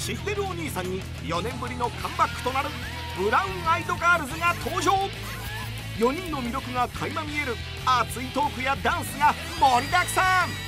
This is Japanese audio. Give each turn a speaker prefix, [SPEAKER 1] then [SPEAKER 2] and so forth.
[SPEAKER 1] シフデルお兄さんに4年ぶりのカムバックとなるブラウンアイドガールズが登場。4人の魅力が垣間見える熱いトークやダンスが盛りだくさん。